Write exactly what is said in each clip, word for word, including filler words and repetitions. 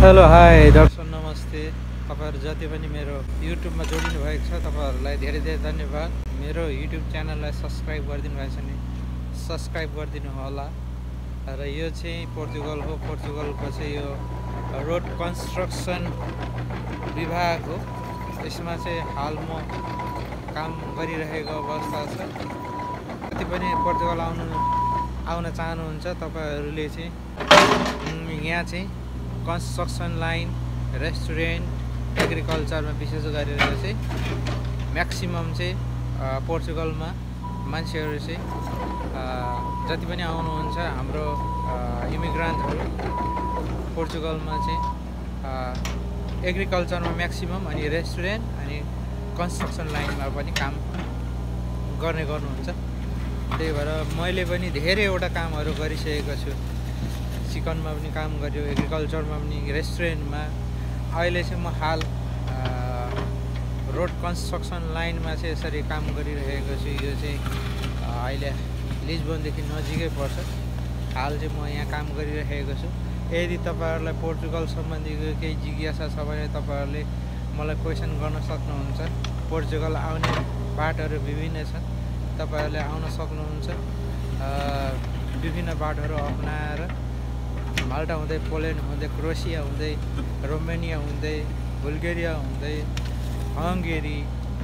Hello hi दर्शक नमस्ते। तपाईहरु जति पनि मेरो युट्युबमा जोडिनु भएको छ तपाईहरुलाई धेरै धेरै धन्यवाद। मेरो युट्युब च्यानललाई सब्स्क्राइब गरिदिनु भएको छ भने सब्स्क्राइब गरिदिनु होला। र यो चाहिँ पोर्चुगल हो। पोर्चुगलको चाहिँ यो रोड कन्स्ट्रक्सन विभाग हो। यसमा चाहिँ हाल म काम गरिरहेको अवस्था छ। जति पनि पोर्चुगल आउनु आउन चाहनुहुन्छ तपाईहरुले चाहिँ यहाँ चाहिँ कन्स्ट्रक्सन लाइन, रेस्टुरेन्ट, एग्रिकल्चरमा विशेष गरेर चाहिँ म्याक्सिमम चाहिँ पोर्चुगलमा मान्छेहरू चाहिँ जति पनि आउनुहुन्छ हाम्रो इमिग्रेन्टहरू पोर्चुगलमा चाहिँ एग्रिकल्चरमा म्याक्सिमम अनि रेस्टुरेन्ट अनि कन्स्ट्रक्सन लाइनमा पनि काम गर्ने गर्नुहुन्छ। त्यही भएर मैले पनि धेरैवटा कामहरू गरिसकेको छु। चिकनमा पनि काम गर्यो, एग्रिकल्चरमा पनि, रेस्टुरेन्टमा। अहिले चाहिँ म हाल रोड कन्स्ट्रक्सन लाइनमा चाहिँ यसरी काम गरिरहेको छु। यो चाहिँ अहिले लिस्बनदेखि नजिकै पर्छ। हाल चाहिँ म यहाँ काम गरिरहेको छु। यदि तपाईहरुलाई पोर्चुगल सम्बन्धीको केही जिज्ञासा छ भने तपाईहरुले मलाई क्वेसन गर्न सक्नुहुन्छ। पोर्चुगल आउने बाटोहरू विभिन्न छन्, तपाईहरुले आउन सक्नुहुन्छ। विभिन्न बाटोहरू अपनाएर माल्टा हुँदै, पोल्यान्ड हुँदै, क्रोएसिया हुँदै, रोमानिया हुँदै, बुल्गेरिया हुँदै, हङ्गेरी,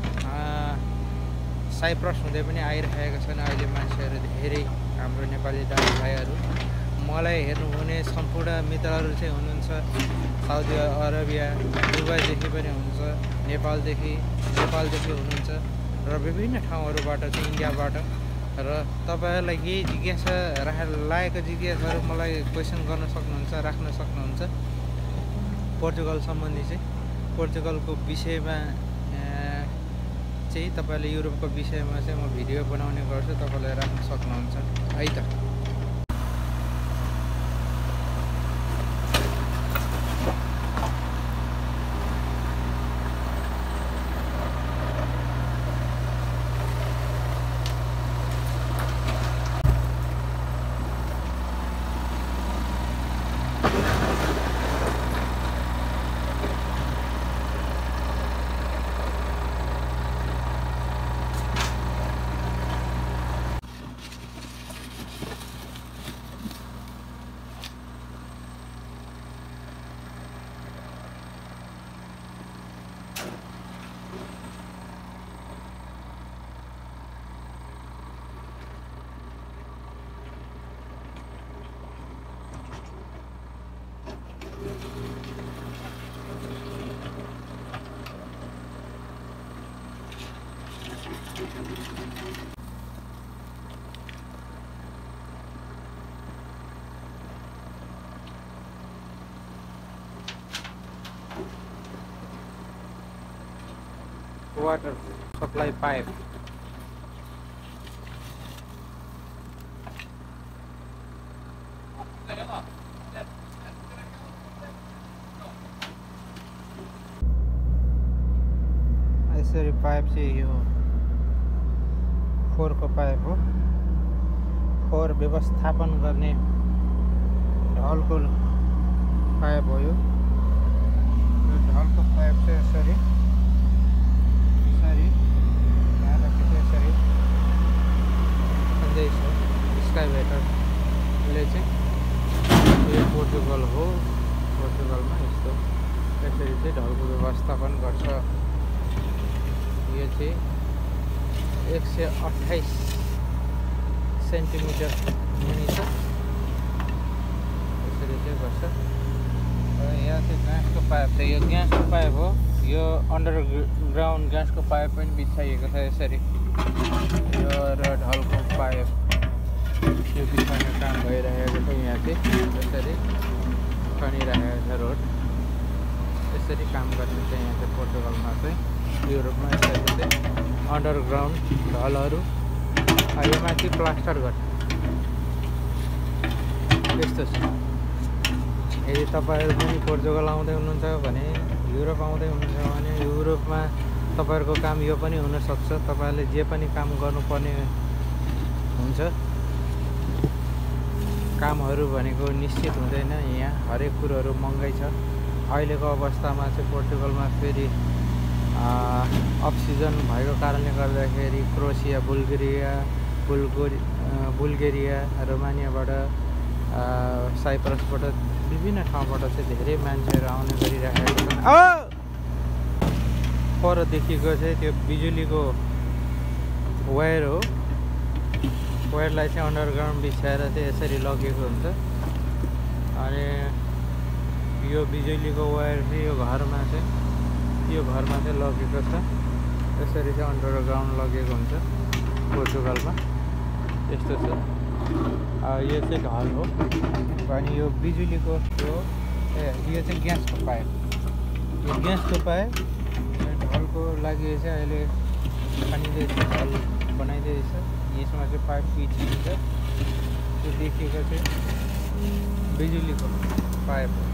साइप्रस हुँदै पनि आइरहेका छन् अहिले मान्छेहरू धेरै। हाम्रो नेपाली दाजुभाइहरू मलाई हेर्नुहुने सम्पूर्ण मित्रहरू चाहिँ हुनुहुन्छ साउदी अरबिया, दुबईदेखि पनि हुनुहुन्छ, नेपालदेखि नेपालदेखि हुनुहुन्छ र विभिन्न ठाउँहरूबाट चाहिँ इन्डियाबाट। र तपाईहरुलाई केही जिज्ञासा राख लागेको जिज्ञासाहरू मलाई क्वेसन गर्न सक्नुहुन्छ, राख्न सक्नुहुन्छ। पोर्चुगल सम्बन्धी चाहिँ पोर्चुगलको विषयमा चाहिँ तपाईहरुले युरोपको विषयमा चाहिँ म भिडियो बनाउने गर्छु, तपाईहरुले राख्न सक्नुहुन्छ है त। वाटर सप्लाई पाइप यसरी पाइप चाहिँ यो फोहोरको पाइप हो। फोहोर व्यवस्थापन गर्ने ढलको पाइप हो यो। ढलको पाइप चाहिँ यसरी यसरी यहाँदेखि यसरी खाँदैछ एक्सकाभेटरले चाहिँ। यो पोर्चुगल हो। पोर्चुगलमा यस्तो यसरी चाहिँ ढलको व्यवस्थापन गर्छ। यो चाहिँ एक सय अट्ठाइस सेन्टिमिटर मुनि छ, यसरी चाहिँ गर्छ। र यहाँ चाहिँ ग्यासको पाइप छ। यो ग्यासको पाइप हो। यो अन्डरग्राउन्ड ग्यासको पाइप पनि बिछाइएको छ यसरी। यो र ढलको पाइप यो बिछाउने काम भइरहेको छ। यहाँ चाहिँ यसरी खनिरहेको छ रोड। यसरी काम गर्ने चाहिँ यहाँ चाहिँ पोर्चुगलमा चाहिँ युरोपमा यसरी चाहिँ अन्डरग्राउन्ड ढलहरू यो माथि प्लास्टर गर्छ। त्यस्तो छ। यदि तपाईहरु पनि पोर्चुगल आउँदै हुनुहुन्छ भने, युरोप आउँदै हुनुहुन्छ भने युरोपमा तपाईहरुको काम यो पनि हुन सक्छ। तपाईहरुले जे पनि काम गर्नुपर्ने हुन्छ। कामहरू भनेको निश्चित हुँदैन। यहाँ हरेक कुरोहरू महँगै छ। अहिलेको अवस्थामा चाहिँ पोर्चुगलमा फेरि अफ सिजन भएको कारणले गर्दाखेरि क्रोएसिया, बुल्गेरिया बुल्गोरि बुल्गेरिया रोमानियाबाट साइप्रसबाट विभिन्न ठाउँबाट चाहिँ धेरै मान्छेहरू आउने गरिरहेको छन्। पर देखिएको चाहिँ त्यो बिजुलीको वायर हो। वायरलाई चाहिँ अन्डरग्राउन्ड बिछाएर चाहिँ यसरी लगेको हुन्छ अनि यो बिजुलीको वायर चाहिँ यो घरमा चाहिँ यो घरमा चाहिँ लगेको छ। यसरी चाहिँ अन्डरग्राउन्ड लगेको हुन्छ पोर्चुगलमा। यस्तो छ। यो चाहिँ ढल हो अनि यो बिजुलीको यो यो चाहिँ ग्यासको पाइप। यो ग्यासको पाइप ढलको लागि चाहिँ अहिले खनिँदैछ, ढल बनाइँदैछ। यसमा चाहिँ पाइप पिचिन्छ। त्यो देखिएको चाहिँ बिजुलीको पाइप हो।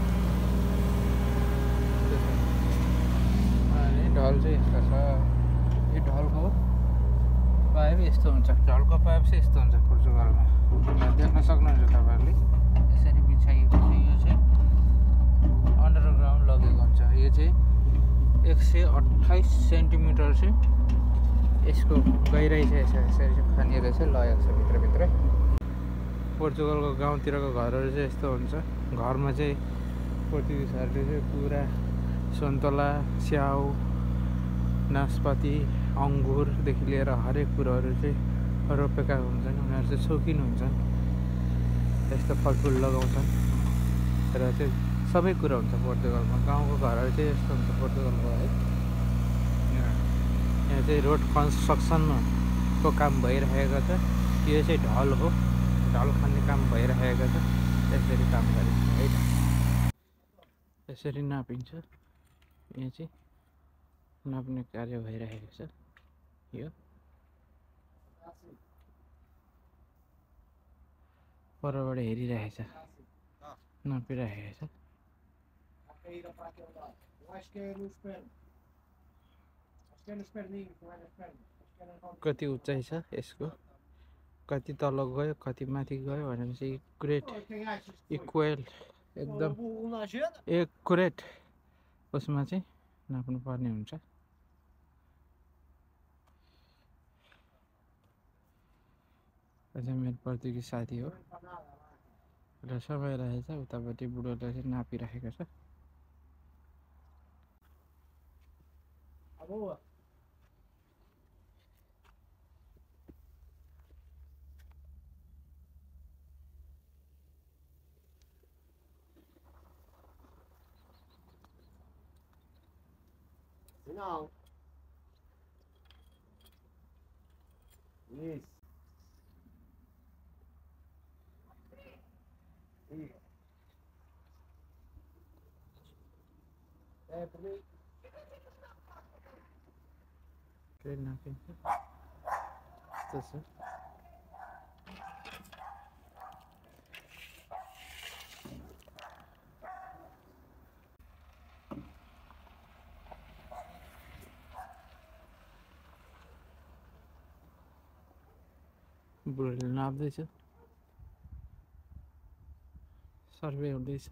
अनि ढल चाहिँ यस्तो छ। यो ढलको पाइप यस्तो हुन्छ। ढलको पाइप चाहिँ यस्तो हुन्छ पोर्चुगलमा। देख्न सक्नुहुन्छ तपाईँहरूले। यसरी बिछाइएको चाहिँ यो चाहिँ अन्डरग्राउन्ड लगेको हुन्छ। यो चाहिँ एक सय अट्ठाइस सेन्टिमिटर चाहिँ यसको गहिराइ चाहिँ यसरी यसरी चाहिँ खनिएर चाहिँ लगेको छ भित्रभित्रै। पोर्चुगलको गाउँतिरको घरहरू चाहिँ यस्तो हुन्छ। घरमा चाहिँ पोर्चुगिजहरूले चाहिँ पुरा सन्तोला, स्याउ, नास्पाती, अङ्गुरदेखि लिएर हरेक कुरोहरू चाहिँ रोपेका हुन्छन्। उनीहरू चाहिँ शौकिन हुन्छन्, यस्तो फलफुल लगाउँछन् र चाहिँ सबै कुरा हुन्छ पोर्चुगलमा। गाउँको घरहरू चाहिँ यस्तो हुन्छ पोर्चुगलको है। यहाँ चाहिँ रोड कन्स्ट्रक्सनको काम भइरहेको छ। यो चाहिँ ढल हो। ढल खाने काम भइरहेको छ। यसरी काम गरिन्छ है। यसरी नापिन्छ। यहाँ चाहिँ नाप्ने कार्य भइरहेको छ। यो परबाट हेरिरहेछ, नापिरहेको छ। कति उचाइ छ यसको, कति तल गयो, कति माथि गयो भनेपछि इक्युरेट इक्वेल एकदम एक्युरेट उसमा चाहिँ नाप्नु पर्ने हुन्छ। अझै मेरो पोर्चुगिज साथी हो र समय रहेछ उतापट्टि बुढोले चाहिँ नापिरहेको छ। Não. Isso. Isso. É, também. Três na frente. Está certo. बुढोले नाप्दैछ, सर्वे हुँदैछ।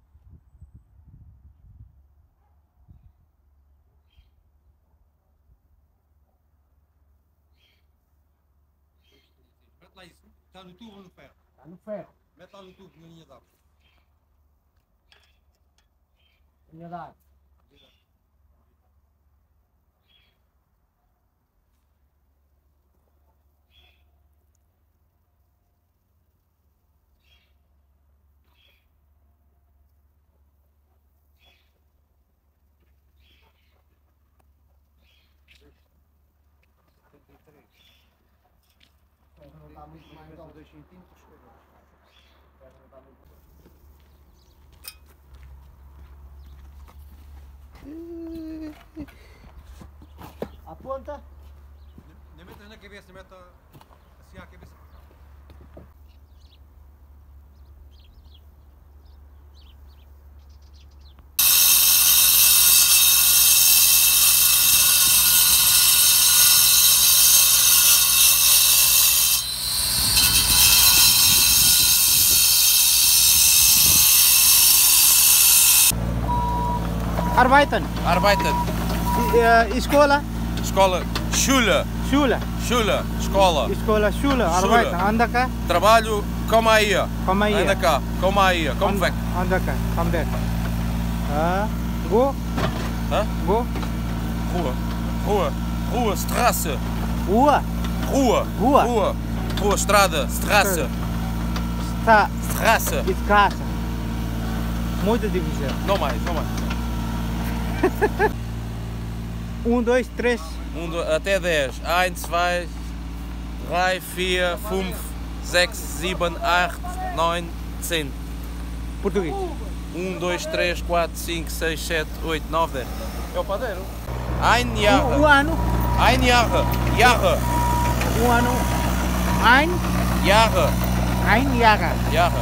Mete lá isso. Está no tubo ou no ferro? Está no ferro. Mete lá no tubo, na linha d'água. Linha d'água. Não está muito mais aos dois centímetros. Não está muito. A ponta? Não meta na cabeça, meta assim à cabeça. Arbeiten. Arbeiten. Uh, escola. Escola. Schule. Schule. Schule. Escola. Escola, Schule. Arbeiten. Anda cá. Trabalho. Come aí. Come aí. Anda cá. Come aí. Come back. Anda cá. Come back. Uh, go. Hã? Go. Rua. Rua. Rua. Straße. Rua. Rua. Rua. Rua. Rua. Estrada. Straße. Está. Straße. Escassa. Muito difícil. Não mais. Não mais. Um, dois, três. Um, dois, até dez. um, dois, três, vier, fünf, sechs, sieben, acht, neun, zehn. Português. um, dois, três, quatro, cinco, seis, sete, oito, nove, dez. É o padeiro. Ein Jahr. Um, um ano. Ein Jahr. Jahre. Um ano. Ein. Jahre. Ein Jahre. Jahre.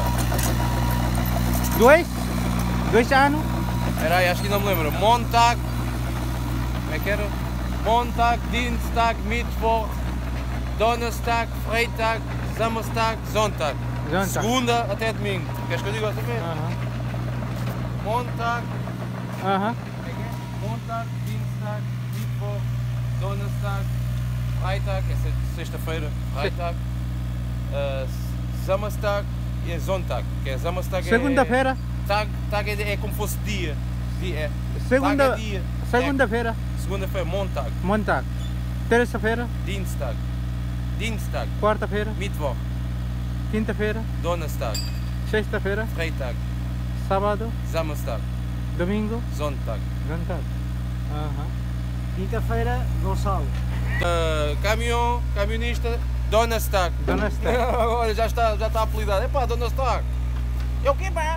Dois. Dois anos. Espera aí, acho que não me lembro. Montag. Como é que era? Montag, Dienstag, Mittwoch, Donnerstag, Freitag, Samstag, Sonntag. Sonntag. Segunda até domingo. Queres que eu diga outra vez? Aham. Montag. Aham. Montag, Dienstag, Mittwoch, Donnerstag, Freitag, é se- sexta-feira, Freitag, uh, Samstag e Sonntag, que é Samstag é... Segunda-feira. Tag, tag é, é como fosse dia. dia é. Segunda. Tag é dia. Segunda-feira. É, segunda-feira, Montag, Montag. Terça-feira. Dienstag, Dienstag, Quarta-feira. Mittwoch, Quinta-feira. Donnerstag, Sexta-feira. Freitag, Sábado. Samstag, Domingo. Sonntag. Jantar. Aham. Quinta-feira, Gonçalo. Uh, caminhão, camionista, Donnerstag. Donnerstag. Olha, já está, já está apelidado. Epá, Donnerstag. É o quê, pá?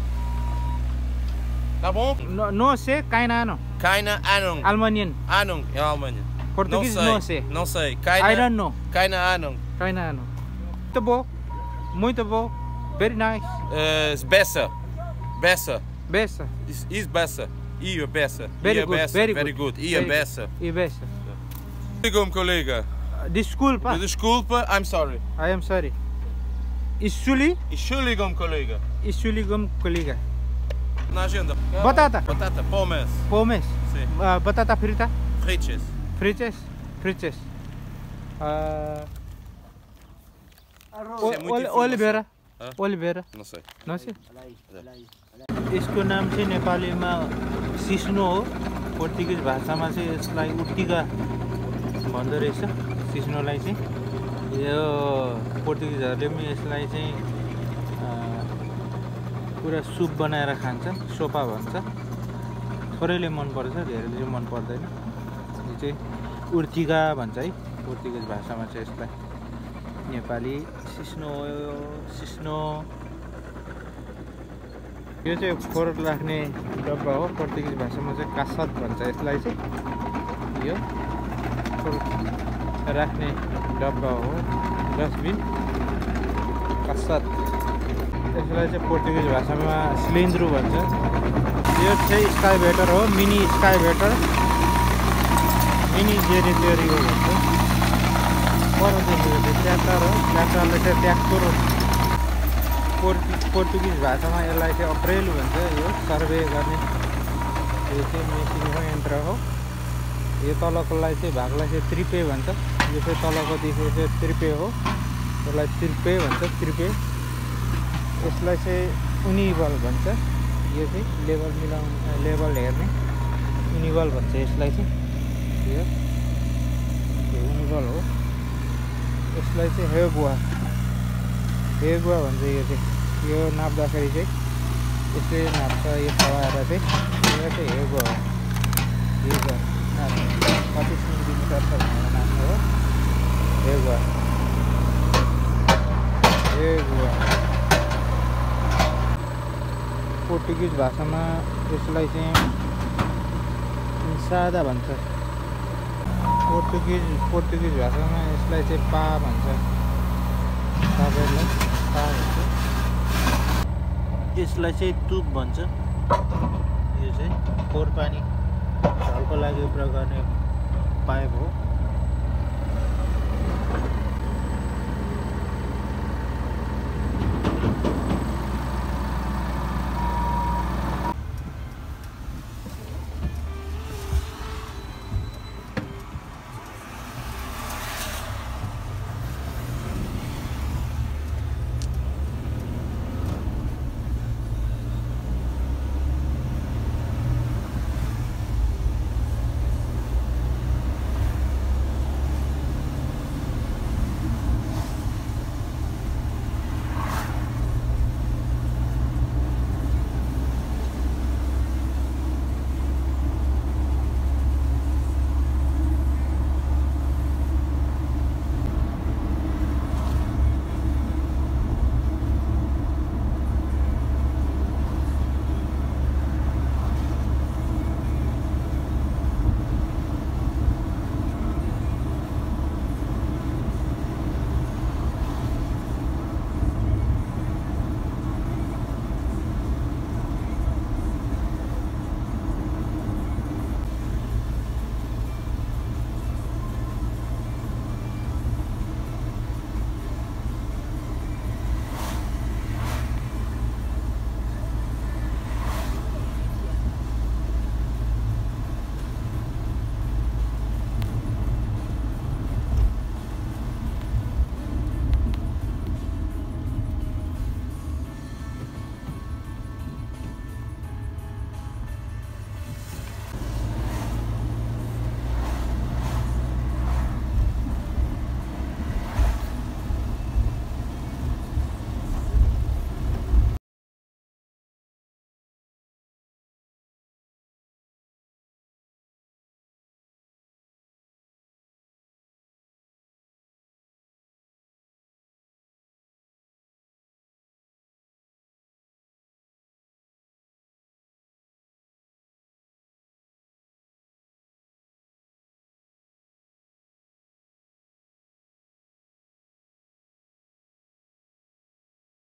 Tá bom? No, não sei, keine Ahnung. Keine Ahnung. Alemanha. Ahnung, é a Alemanha. Português não não sei. sei. Não sei. I Keine, don't know. keine Ahnung. Keine Ahnung. Muito bom. Muito bom. Very nice. Uh, besser. Besser. Besser. Is, is besser. Ihr besser. Very Ihr good. besser. Very, Very good. good. Ihr Very besser. good. E besser. Desculpa, colega. Desculpa. Desculpa, I'm sorry. I am sorry. Isuli. Entschuldigung, colega. Isuligum colega. Na agenda. Batata. Batata, pommes. Pommes. Sim. Uh, batata frita. Frites. Frites. Frites. Uh, Arroz. Isso é muita Ol- informação. Oliveira. Hã? Oliveira. Não sei. Não sei. Olha aí, olha aí. यसको नाम चाहिँ नेपालीमा सिस्नो हो। Portuguese भाषामा चाहिँ यसलाई उट्टिका भन्दो रहेछ। सिस्नोलाई चाहिँ यो पोर्तुगिजहरूले पनि यसलाई चाहिँ अ, पुरा सुप बनाएर खान्छ, सोपा भन्छ। थोरैले मनपर्छ, धेरैले चाहिँ मन पर्दैन। यो चाहिँ उर्तिका भन्छ है पोर्तुगिज भाषामा चाहिँ यसलाई। नेपाली सिस्नो हो, सिस्नो। यो चाहिँ फोहोर राख्ने डब्बा हो। पोर्तुगिज भाषामा चाहिँ कासात भन्छ यसलाई चाहिँ। यो फोहोर राख्ने डब्बा हो, डस्टबिन, कासात। यसलाई चाहिँ पोर्तुगिज भाषामा सिलिन्ड्रो भन्छ। यो चाहिँ स्काइभेटर हो, मिनी स्काइभेटर, मिनी जेनेरेटरी हो भन्छ। पर देखेको चाहिँ ट्र्याक्टर हो, ट्र्याक्टरले चाहिँ ट्र्याक्टर हो। पोर्तु पोर्तुगिज भाषामा यसलाई चाहिँ अप्रेल भन्छ। यो सर्वे गर्ने यो चाहिँ मेसिनको यन्त्र हो। यो तलकोलाई चाहिँ भागलाई चाहिँ त्रिपे भन्छ। यो चाहिँ तलको देखेको चाहिँ त्रिपे हो, यसलाई त्रिपे भन्छ। त्रिपे यसलाई चाहिँ उनिबल भन्छ। यो चाहिँ लेभल मिलाउने लेभल हेर्ने उनिबल भन्छ यसलाई चाहिँ। यो यो उनिबल हो। यसलाई चाहिँ हेगुवा हेगुवा भन्छ। यो चाहिँ यो नाप्दाखेरि चाहिँ यसले नाप्छ। यो खवाएर चाहिँ यो चाहिँ हेगुवा हो। हेगुवा कति सेन्टिमिटर छ भनेर नाप्ने हो। हेगुवा हेगुवा पोर्तुगिज भाषामा यसलाई चाहिँ सादा भन्छ। पोर्तुगिज पोर्तुगिज भाषामा यसलाई चाहिँ पा भन्छ। सबैलाई पा भन्छ। यसलाई चाहिँ तुप भन्छ। यो चाहिँ फोहोर पानी ढलको लागि प्रयोग गर्ने पाइप हो।